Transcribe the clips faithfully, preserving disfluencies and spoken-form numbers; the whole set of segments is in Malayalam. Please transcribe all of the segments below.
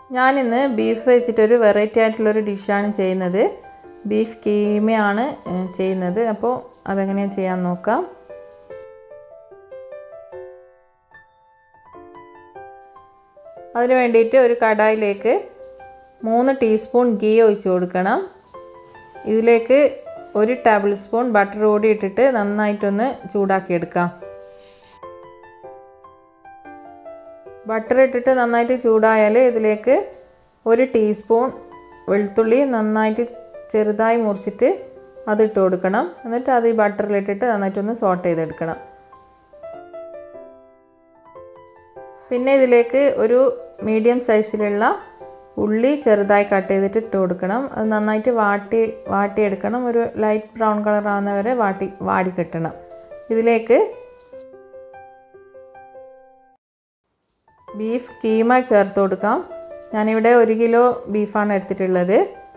ഞാനിന്ന് ബീഫ് വെച്ചിട്ടൊരു വെറൈറ്റി ആയിട്ടുള്ളൊരു ഡിഷാണ് ചെയ്യുന്നത്. ബീഫ് കീമയാണ് ചെയ്യുന്നത്. അപ്പോൾ അതെങ്ങനെയാണ് ചെയ്യാൻ നോക്കാം. അതിന് വേണ്ടിയിട്ട് ഒരു കടായിലേക്ക് മൂന്ന് ടീസ്പൂൺ ഗീ ഒഴിച്ച് കൊടുക്കണം. ഇതിലേക്ക് ഒരു ടേബിൾ സ്പൂൺ ബട്ടർ കൂടി ഇട്ടിട്ട് നന്നായിട്ടൊന്ന് ചൂടാക്കിയെടുക്കാം. ബട്ടർ ഇട്ടിട്ട് നന്നായിട്ട് ചൂടായാൽ ഇതിലേക്ക് ഒരു ടീസ്പൂൺ വെളുത്തുള്ളി നന്നായിട്ട് ചെറുതായി മുറിച്ചിട്ട് അതിട്ട് കൊടുക്കണം. എന്നിട്ട് അത് ഈ ബട്ടറിലിട്ടിട്ട് നന്നായിട്ടൊന്ന് സോട്ട് ചെയ്തെടുക്കണം. പിന്നെ ഇതിലേക്ക് ഒരു മീഡിയം സൈസിലുള്ള ഉള്ളി ചെറുതായി കട്ട് ചെയ്തിട്ട് ഇട്ട് കൊടുക്കണം. അത് നന്നായിട്ട് വാട്ടി വാട്ടിയെടുക്കണം. ഒരു ലൈറ്റ് ബ്രൗൺ കളർ ആവുന്ന വരെ വാട്ടി വാടി കിട്ടണം. ഇതിലേക്ക് ബീഫ് കീമ ചേർത്ത് കൊടുക്കാം. ഞാനിവിടെ ഒരു കിലോ ബീഫാണ് എടുത്തിട്ടുള്ളത്.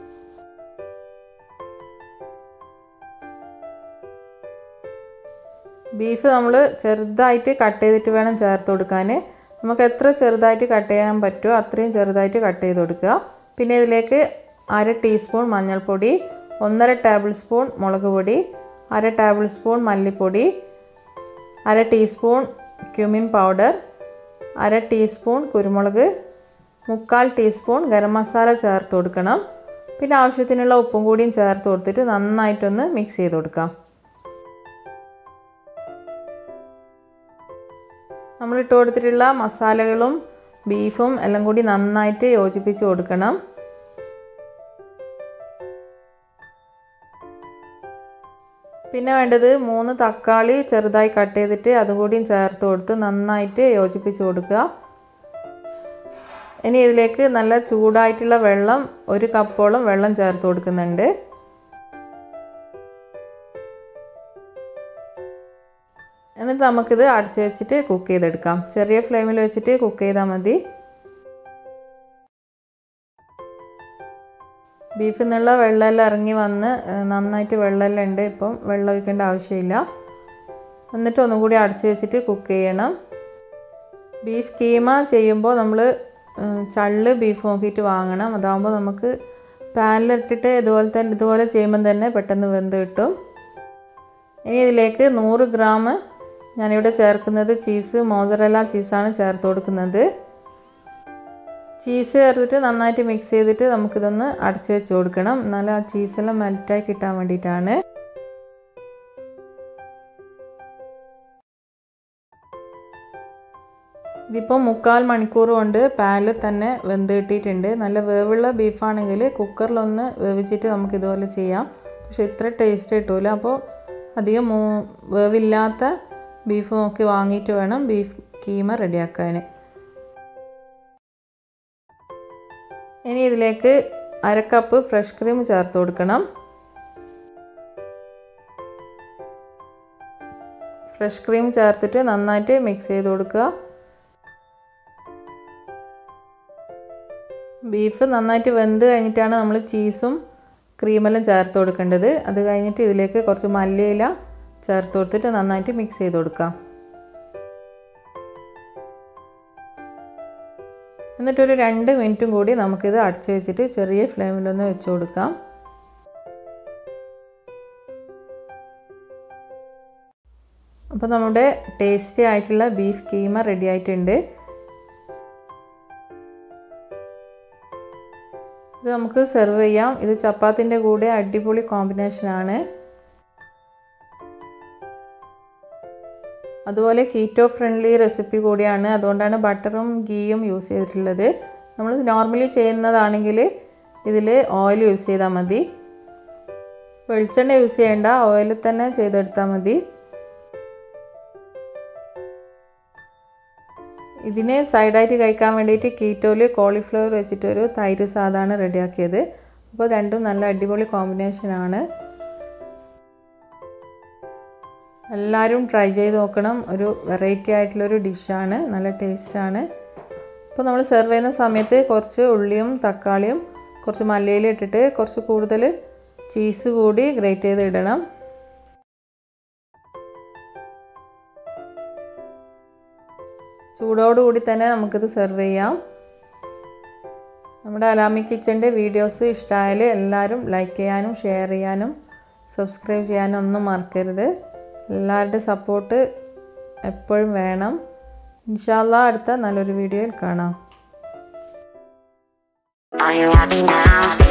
ബീഫ് നമ്മൾ ചെറുതായിട്ട് കട്ട് ചെയ്തിട്ട് വേണം ചേർത്ത് കൊടുക്കാൻ. നമുക്ക് എത്ര ചെറുതായിട്ട് കട്ട് ചെയ്യാൻ പറ്റുമോ അത്രയും ചെറുതായിട്ട് കട്ട് ചെയ്ത് കൊടുക്കുക. പിന്നെ ഇതിലേക്ക് അര ടീസ്പൂൺ മഞ്ഞൾപ്പൊടി, ഒന്നര ടേബിൾ സ്പൂൺ മുളക് പൊടി, അര ടേബിൾ സ്പൂൺ മല്ലിപ്പൊടി, അര ടീസ്പൂൺ ക്യുമിൻ പൗഡർ, അര ടീസ്പൂൺ കുരുമുളക്, മുക്കാൽ ടീസ്പൂൺ ഗരം മസാല ചേർത്ത് കൊടുക്കണം. പിന്നെ ആവശ്യത്തിനുള്ള ഉപ്പും കൂടിയും ചേർത്ത് കൊടുത്തിട്ട് നന്നായിട്ടൊന്ന് മിക്സ് ചെയ്ത് കൊടുക്കാം. നമ്മളിട്ട് കൊടുത്തിട്ടുള്ള മസാലകളും ബീഫും എല്ലാം കൂടി നന്നായിട്ട് യോജിപ്പിച്ച് കൊടുക്കണം. പിന്നെ വേണ്ടത് മൂന്ന് തക്കാളി ചെറുതായി കട്ട് ചെയ്തിട്ട് അതുകൂടിയും ചേർത്ത് കൊടുത്ത് നന്നായിട്ട് യോജിപ്പിച്ച് കൊടുക്കുക. ഇനി ഇതിലേക്ക് നല്ല ചൂടായിട്ടുള്ള വെള്ളം ഒരു കപ്പോളം വെള്ളം ചേർത്ത് കൊടുക്കുന്നുണ്ട്. എന്നിട്ട് നമുക്കിത് അടച്ച് വെച്ചിട്ട് കുക്ക് ചെയ്തെടുക്കാം. ചെറിയ ഫ്ലെയിമിൽ വെച്ചിട്ട് കുക്ക് ചെയ്താൽ മതി. ബീഫിൽ നിന്നുള്ള വെള്ളമെല്ലാം ഇറങ്ങി വന്ന് നന്നായിട്ട് വെള്ളമെല്ലാം ഉണ്ട്. ഇപ്പം വെള്ളം ഒഴിക്കേണ്ട ആവശ്യമില്ല. എന്നിട്ട് ഒന്നും കൂടി അടച്ച് വെച്ചിട്ട് കുക്ക് ചെയ്യണം. ബീഫ് കീമ ചെയ്യുമ്പോൾ നമ്മൾ ചള്ള് ബീഫ് നോക്കിയിട്ട് വാങ്ങണം. അതാകുമ്പോൾ നമുക്ക് പാനിലിട്ടിട്ട് ഇതുപോലെ തന്നെ ഇതുപോലെ ചെയ്യുമ്പം തന്നെ പെട്ടെന്ന് വെന്ത് കിട്ടും. ഇനി ഇതിലേക്ക് നൂറ് ഗ്രാം ഞാനിവിടെ ചേർക്കുന്നത് ചീസ് മോസറല്ല ചീസാണ് ചേർത്ത് കൊടുക്കുന്നത്. ചീസ് ചേർത്തിട്ട് നന്നായിട്ട് മിക്സ് ചെയ്തിട്ട് നമുക്കിതൊന്ന് അടച്ച് വെച്ച് കൊടുക്കണം. എന്നാലും ആ ചീസെല്ലാം മെൽറ്റായി കിട്ടാൻ വേണ്ടിയിട്ടാണ്. ഇതിപ്പോൾ മുക്കാൽ മണിക്കൂർ കൊണ്ട് പാനിൽ തന്നെ വെന്ത് കിട്ടിയിട്ടുണ്ട്. നല്ല വേവുള്ള ബീഫാണെങ്കിൽ കുക്കറിലൊന്ന് വേവിച്ചിട്ട് നമുക്കിതുപോലെ ചെയ്യാം. പക്ഷെ ഇത്ര ടേസ്റ്റ് കിട്ടില്ല. അപ്പോൾ അധികം വേവില്ലാത്ത ബീഫ് നോക്കി വാങ്ങിയിട്ട് വേണം ബീഫ് കീമ റെഡിയാക്കാൻ. ഇനി ഇതിലേക്ക് അര കപ്പ് ഫ്രഷ് ക്രീം ചേർത്ത് കൊടുക്കണം. ഫ്രഷ് ക്രീം ചേർത്തിട്ട് നന്നായിട്ട് മിക്സ് ചെയ്ത് കൊടുക്കുക. ബീഫ് നന്നായിട്ട് വെന്ത് കഴിഞ്ഞിട്ടാണ് നമ്മൾ ചീസും ക്രീമെല്ലാം ചേർത്ത് കൊടുക്കേണ്ടത്. അത് കഴിഞ്ഞിട്ട് ഇതിലേക്ക് കുറച്ച് മല്ലിയില ചേർത്ത് കൊടുത്തിട്ട് നന്നായിട്ട് മിക്സ് ചെയ്ത് കൊടുക്കാം. എന്നിട്ടൊരു രണ്ട് മിനിറ്റും കൂടി നമുക്കിത് അടച്ച് വെച്ചിട്ട് ചെറിയ ഫ്ലെയിമിലൊന്ന് വെച്ച് കൊടുക്കാം. അപ്പോൾ നമ്മുടെ ടേസ്റ്റി ആയിട്ടുള്ള ബീഫ് കീമ റെഡി ആയിട്ടുണ്ട്. ഇത് നമുക്ക് സെർവ് ചെയ്യാം. ഇത് ചപ്പാത്തിൻ്റെ കൂടെ അടിപൊളി കോമ്പിനേഷനാണ്. അതുപോലെ കീറ്റോ ഫ്രണ്ട്ലി റെസിപ്പി കൂടിയാണ്. അതുകൊണ്ടാണ് ബട്ടറും ഗീയും യൂസ് ചെയ്തിട്ടുള്ളത്. നമ്മൾ നോർമലി ചെയ്യുന്നതാണെങ്കിൽ ഇതിൽ ഓയിൽ യൂസ് ചെയ്താൽ മതി. വെളിച്ചെണ്ണ യൂസ് ചെയ്യേണ്ട, ഓയിൽ തന്നെ ചെയ്തെടുത്താൽ മതി. ഇതിന് സൈഡായിട്ട് കഴിക്കാൻ വേണ്ടിയിട്ട് കീറ്റോയിൽ കോളിഫ്ലവർ വെച്ചിട്ടൊരു തൈര് സാധാണ് റെഡിയാക്കിയത്. അപ്പോൾ രണ്ടും നല്ല അടിപൊളി കോമ്പിനേഷനാണ്. എല്ലാവരും ട്രൈ ചെയ്ത് നോക്കണം. ഒരു വെറൈറ്റി ആയിട്ടുള്ളൊരു ഡിഷാണ്. നല്ല ടേസ്റ്റാണ്. അപ്പോൾ നമ്മൾ സെർവ് ചെയ്യുന്ന സമയത്ത് കുറച്ച് ഉള്ളിയും തക്കാളിയും കുറച്ച് മല്ലിയില ഇട്ടിട്ട് കുറച്ച് കൂടുതൽ ചീസ് കൂടി ഗ്രേറ്റ് ചെയ്ത് ഇടണം. ചൂടോടുകൂടി തന്നെ നമുക്കിത് സെർവ് ചെയ്യാം. നമ്മുടെ അലാമി കിച്ചൻ്റെ വീഡിയോസ് ഇഷ്ടമായാൽ എല്ലാവരും ലൈക്ക് ചെയ്യാനും ഷെയർ ചെയ്യാനും സബ്സ്ക്രൈബ് ചെയ്യാനും ഒന്നും മറക്കരുത്. എല്ലാവരുടെയും സപ്പോർട്ട് എപ്പോഴും വേണം. ഇൻഷാ അല്ലാഹ് അടുത്ത നല്ലൊരു വീഡിയോയിൽ കാണാം. Are you happy now?